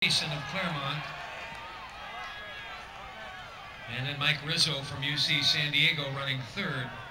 Mason of Claremont. And then Mike Rizzo from UC San Diego running third.